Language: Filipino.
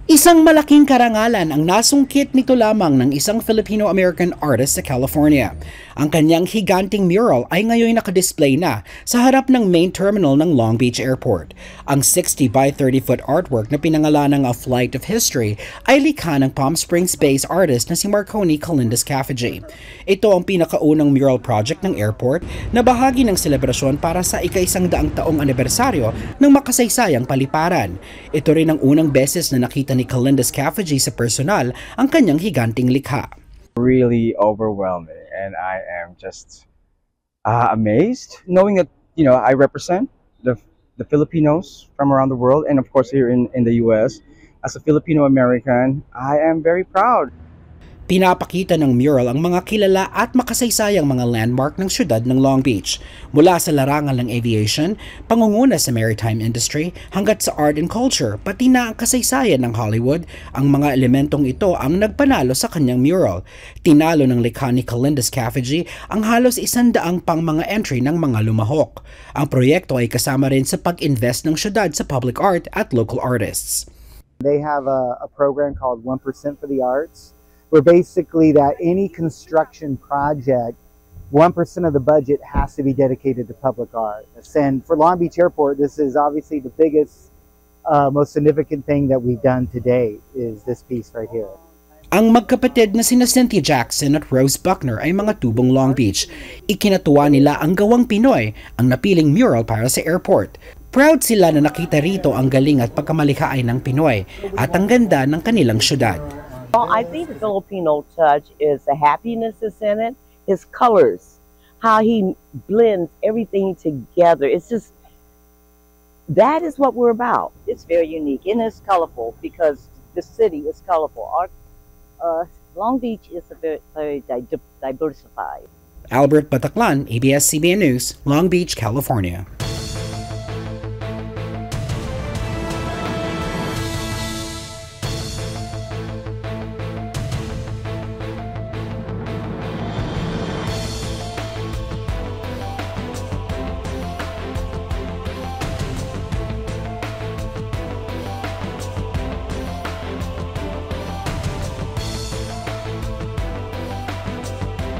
Isang malaking karangalan ang nasungkit nito lamang ng isang Filipino-American artist sa California. Ang kanyang higanting mural ay ngayon nakadisplay na sa harap ng main terminal ng Long Beach Airport. Ang 60 by 30-foot artwork na pinangalanang A Flight of History ay likha ng Palm Springs-based artist na si Marconi Calindas Cafegy. Ito ang pinakaunang mural project ng airport na bahagi ng selebrasyon para sa ika-100 taong anibersaryo ng makasaysayang paliparan. Ito rin ang unang beses na nakita ni Calindas Cafegy sa personal ang kanyang higanting likha. Really overwhelming, and I am just amazed knowing that I represent the Filipinos from around the world, and of course here in the U.S. As a Filipino American, I am very proud. Pinapakita ng mural ang mga kilala at makasaysayang mga landmark ng syudad ng Long Beach, mula sa larangan ng aviation, pangunguna sa maritime industry, hanggat sa art and culture, pati na ang kasaysayan ng Hollywood. Ang mga elementong ito ang nagpanalo sa kanyang mural. Tinalo ng likha ni Calindas Cafegy ang halos 100 pang mga entry ng mga lumahok. Ang proyekto ay kasama rin sa pag-invest ng syudad sa public art at local artists. They have a program called 1% for the Arts, where basically that any construction project, 1% of the budget has to be dedicated to public art. And for Long Beach Airport, this is obviously the biggest, most significant thing that we've done today is this piece right here. Ang magkapatid na sina Cynthia Jackson at Rose Buckner ay mga tubong Long Beach. Ikinatuwa nila ang gawang Pinoy, ang napiling mural para sa airport. Proud sila na nakita rito ang galing at pagkamalikhain ng Pinoy at ang ganda ng kanilang syudad. Well, I think the Filipino touch is the happiness that's in it, his colors, how he blends everything together. It's just, that is what we're about. It's very unique and it's colorful because the city is colorful. Long Beach is very diversified. Albert Bataclan, ABS-CBN News, Long Beach, California.